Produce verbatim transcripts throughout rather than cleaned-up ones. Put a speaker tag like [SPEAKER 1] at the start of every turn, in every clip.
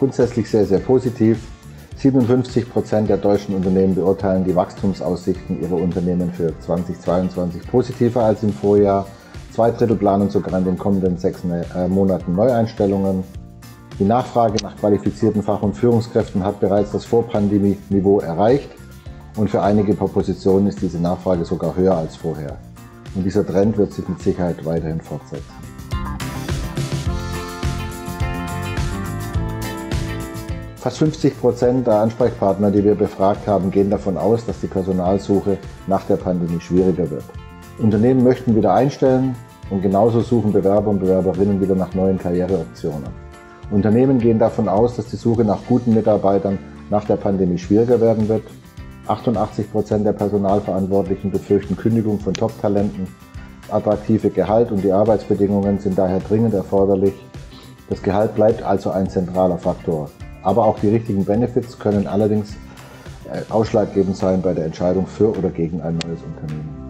[SPEAKER 1] grundsätzlich sehr, sehr positiv. siebenundfünfzig Prozent der deutschen Unternehmen beurteilen die Wachstumsaussichten ihrer Unternehmen für zweitausendzweiundzwanzig positiver als im Vorjahr. Zwei Drittel planen sogar in den kommenden sechs Monaten Neueinstellungen. Die Nachfrage nach qualifizierten Fach- und Führungskräften hat bereits das Vor-Pandemie-Niveau erreicht und für einige Positionen ist diese Nachfrage sogar höher als vorher. Und dieser Trend wird sich mit Sicherheit weiterhin fortsetzen. Fast fünfzig Prozent der Ansprechpartner, die wir befragt haben, gehen davon aus, dass die Personalsuche nach der Pandemie schwieriger wird. Unternehmen möchten wieder einstellen und genauso suchen Bewerber und Bewerberinnen wieder nach neuen Karriereoptionen. Unternehmen gehen davon aus, dass die Suche nach guten Mitarbeitern nach der Pandemie schwieriger werden wird. achtundachtzig Prozent der Personalverantwortlichen befürchten Kündigung von Top-Talenten. Das attraktive Gehalt und die Arbeitsbedingungen sind daher dringend erforderlich. Das Gehalt bleibt also ein zentraler Faktor. Aber auch die richtigen Benefits können allerdings ausschlaggebend sein bei der Entscheidung für oder gegen ein neues Unternehmen.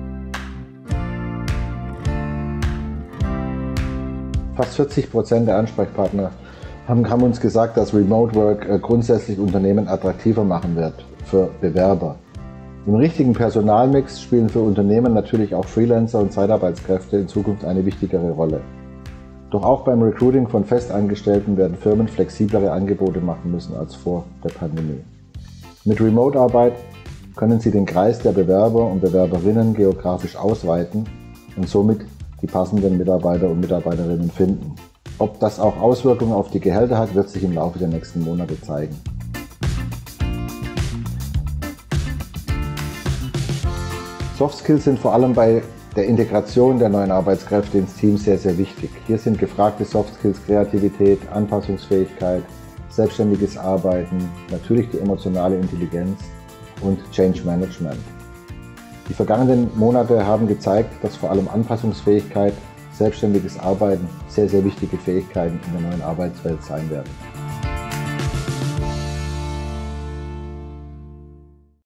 [SPEAKER 1] Fast vierzig Prozent der Ansprechpartner haben, haben uns gesagt, dass Remote Work grundsätzlich Unternehmen attraktiver machen wird für Bewerber. Im richtigen Personalmix spielen für Unternehmen natürlich auch Freelancer und Zeitarbeitskräfte in Zukunft eine wichtigere Rolle. Doch auch beim Recruiting von Festangestellten werden Firmen flexiblere Angebote machen müssen als vor der Pandemie. Mit Remote-Arbeit können Sie den Kreis der Bewerber und Bewerberinnen geografisch ausweiten und somit die passenden Mitarbeiter und Mitarbeiterinnen finden. Ob das auch Auswirkungen auf die Gehälter hat, wird sich im Laufe der nächsten Monate zeigen. Soft Skills sind vor allem bei der Integration der neuen Arbeitskräfte ins Team sehr, sehr wichtig. Hier sind gefragte Soft Skills Kreativität, Anpassungsfähigkeit, selbstständiges Arbeiten, natürlich die emotionale Intelligenz und Change Management. Die vergangenen Monate haben gezeigt, dass vor allem Anpassungsfähigkeit, selbstständiges Arbeiten sehr, sehr wichtige Fähigkeiten in der neuen Arbeitswelt sein werden.